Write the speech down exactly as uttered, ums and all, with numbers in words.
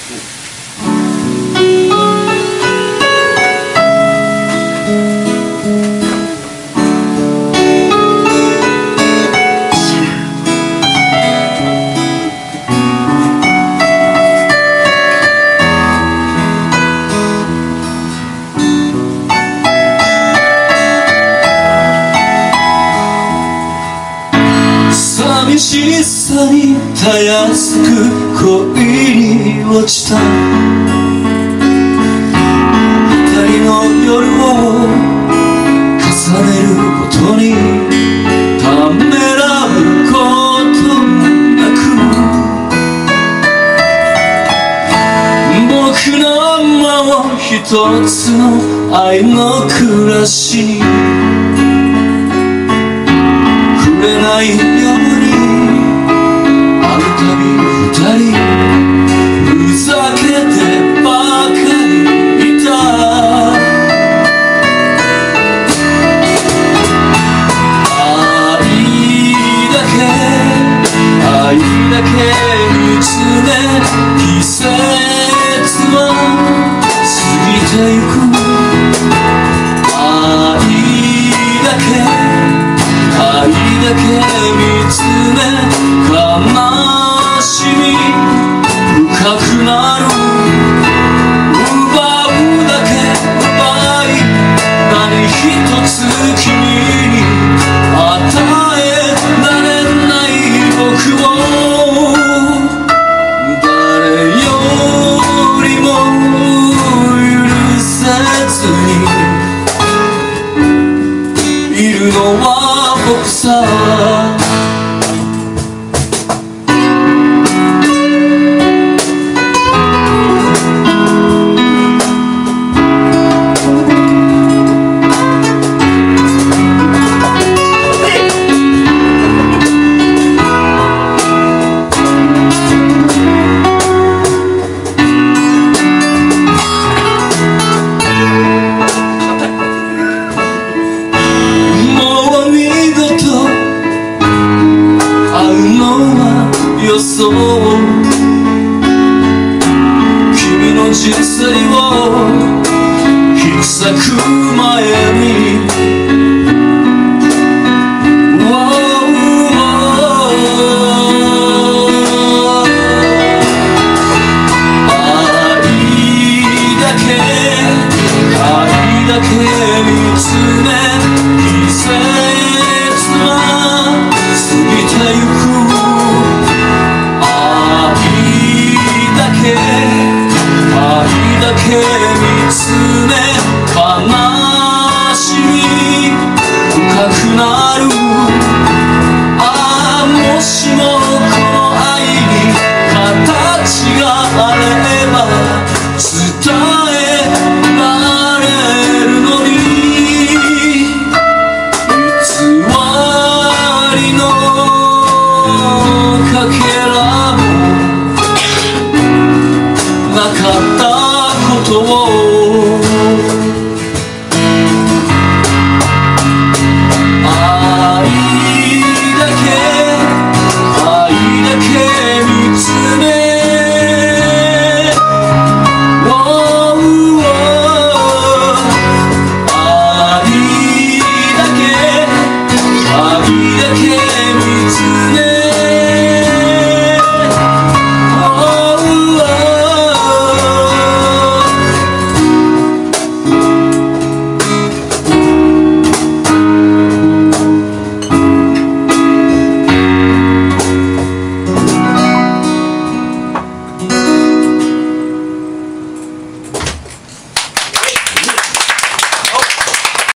寂しさにたやすく恋に落ちた二人の夜を重ねるごとにためらうことなく僕のもう一つの愛の暮らしに触れないようにあるたび二人ふざけてばかりいた愛だけ愛だけ見つめ季節は過ぎてゆく愛だけ愛だけ見つめ悲しみ深くなる奪うだけ奪い何一つ君に与えられない僕を誰よりも許せずにいるのは僕さ予想君の人生を引き裂く前に愛だけ愛だけ見つめ季節は過ぎてゆく愛だけ見つめ